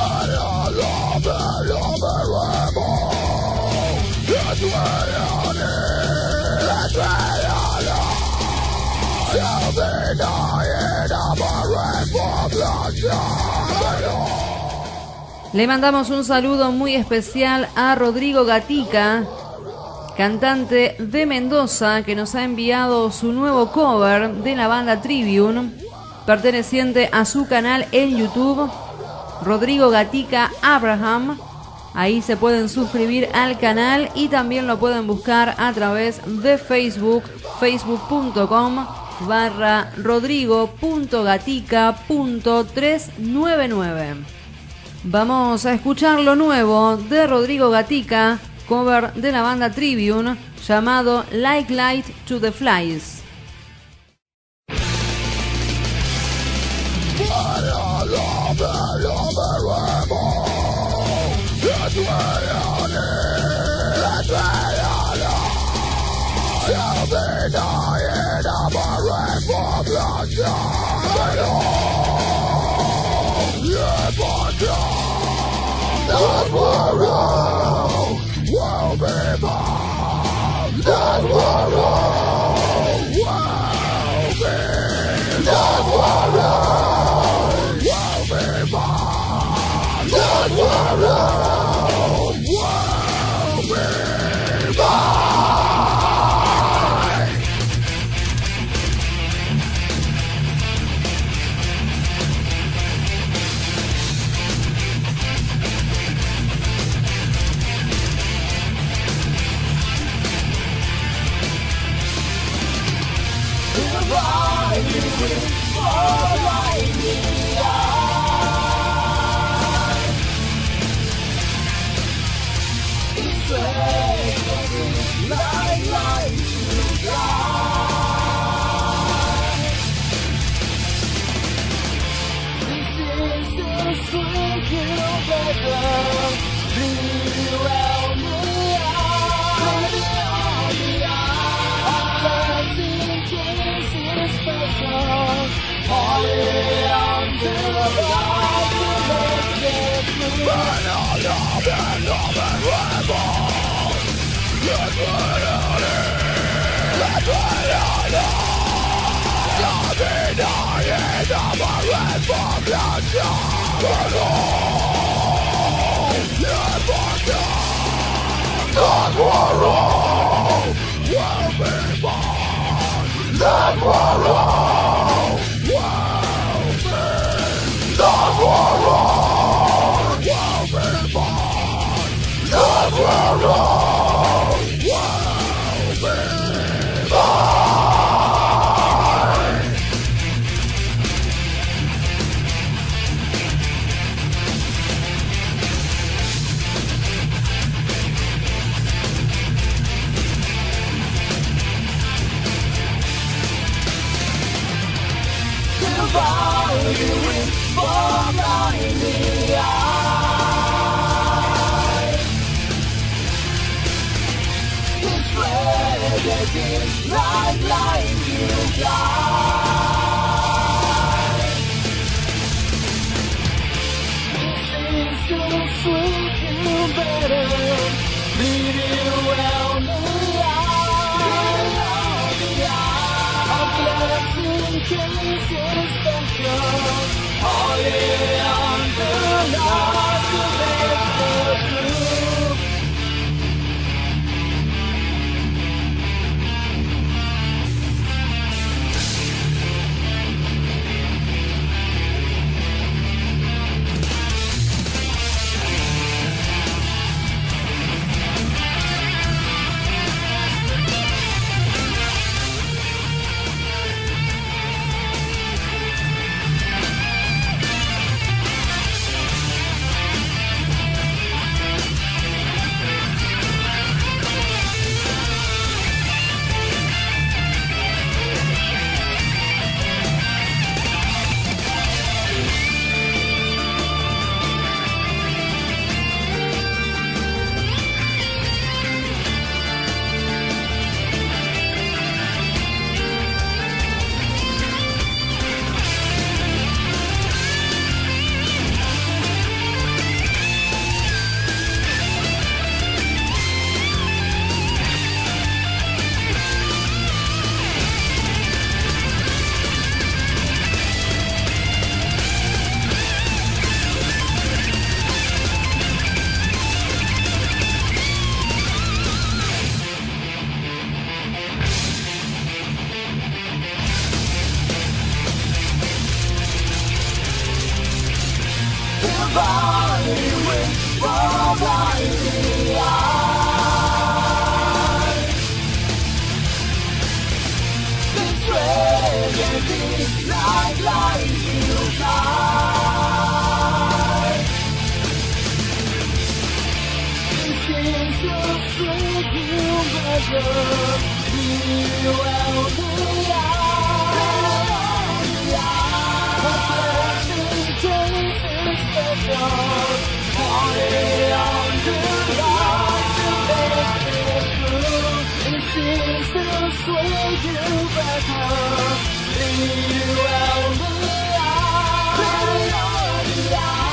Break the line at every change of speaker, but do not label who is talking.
Le mandamos un saludo muy especial a Rodrigo Gatica, cantante de Mendoza, que nos ha enviado su nuevo cover de la banda Trivium, perteneciente a su canal en YouTube, Rodrigo Gatica Abraham. Ahí se pueden suscribir al canal y también lo pueden buscar a través de Facebook, facebook.com/rodrigo.gatica.399. Vamos a escuchar lo nuevo de Rodrigo Gatica, cover de la banda Trivium, llamado Like Light to the Flies.
Sway you out the eye.